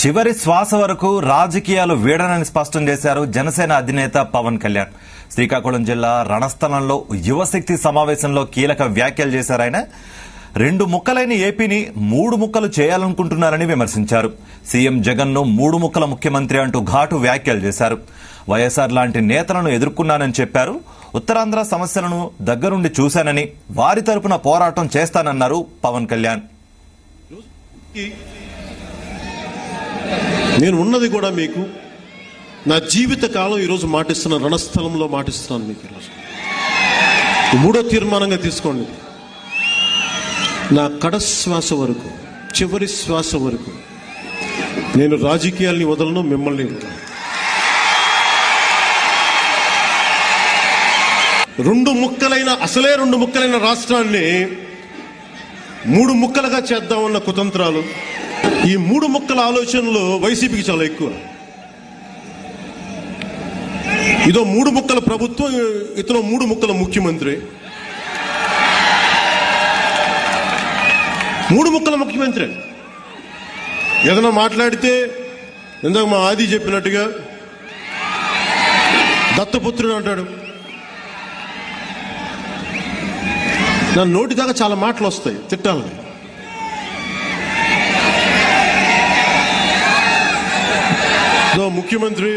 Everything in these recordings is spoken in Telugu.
చివరి శ్వాస వరకు రాజకీయాలు వీడనని స్పష్టం చేశారు జనసేన అధినేత పవన్ కళ్యాణ్. శ్రీకాకుళం జిల్లా రణస్థలంలో యువశక్తి సమావేశంలో కీలక వ్యాఖ్యలు చేశారు ఆయన. 2 ముక్కలైన ఏపీని 3 ముక్కలు చేయాలనుకుంటున్నారని విమర్శించారు. సీఎం జగన్ ను 3 ముక్కల ముఖ్యమంత్రి అంటూ ఘాటు వ్యాఖ్యలు చేశారు. వైఎస్ఆర్ లాంటి నేతలను ఎదుర్కొన్నానని చెప్పారు. ఉత్తరాంధ్ర సమస్యలను దగ్గరుండి చూశానని, వారి తరపున పోరాటం చేస్తానన్నారు పవన్ కళ్యాణ్. నేను ఉన్నది కూడా మీకు నా జీవిత కాలం ఈరోజు మాటిస్తున్నాను, రణస్థలంలో మాటిస్తున్నాను మీకు. ఈరోజు 3వ తీర్మానంగా తీసుకోండి. నా కడశ్వాస వరకు, చివరి శ్వాస వరకు నేను రాజకీయాల్ని వదలను, మిమ్మల్ని వదలను. 2 ముక్కలైన, అసలే 2 ముక్కలైన రాష్ట్రాన్ని 3 ముక్కలుగా చేద్దామన్న కుతంత్రాలు, ఈ 3 ముక్కల ఆలోచనలు వైసీపీకి చాలా ఎక్కువ. ఇదో 3 ముక్కల ప్రభుత్వం, ఇతను 3 ముక్కల ముఖ్యమంత్రి. 3 ముక్కల ముఖ్యమంత్రి ఏదైనా మాట్లాడితే ఇందాక మా ఆది చెప్పినట్టుగా దత్తపుత్రుడు అంటాడు. నా నోటి దాకా చాలా మాటలు వస్తాయి తిట్టాలని. ఏదో ముఖ్యమంత్రి,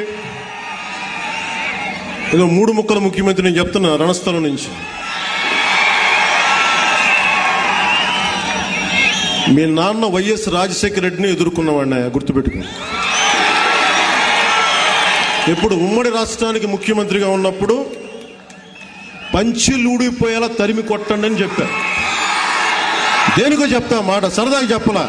ఏదో 3 ముక్కల ముఖ్యమంత్రి నేను చెప్తున్నా రణస్థలం నుంచి. మీ నాన్న వైఎస్ రాజశేఖర రెడ్డిని ఎదుర్కొన్నవాడిని, గుర్తుపెట్టుకుని. ఇప్పుడు ఉమ్మడి రాష్ట్రానికి ముఖ్యమంత్రిగా ఉన్నప్పుడు పంచిలూడిపోయేలా తరిమి కొట్టండి అని చెప్పా. దేనికో చెప్తా మాట, సరదాగా చెప్పలా.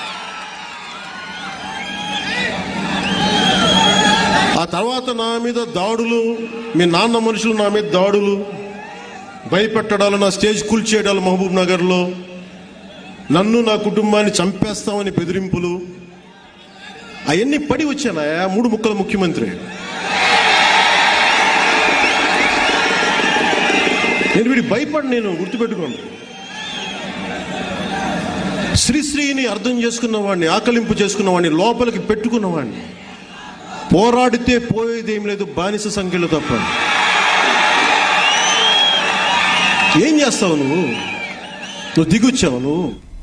ఆ తర్వాత నా మీద దాడులు, మీ నాన్న మనుషులు నా మీద దాడులు, భయపెట్టడాలు, నా స్టేజ్ కూల్చేయడాలు మహబూబ్ నగర్లో, నన్ను నా కుటుంబాన్ని చంపేస్తామని బెదిరింపులు, అవన్నీ పడి వచ్చాను 3 ముక్కల ముఖ్యమంత్రి. నేను వీడి భయపడి, నేను గుర్తుపెట్టుకోండి. శ్రీశ్రీని అర్థం చేసుకున్నవాడిని, ఆకలింపు చేసుకున్నవాడిని, లోపలికి పెట్టుకున్నవాడిని. పోరాడితే పోయేదేం లేదు, బానిస సంఖ్యలు తప్ప. ఏం చేస్తావు నువ్వు దిగొచ్చావు నువ్వు.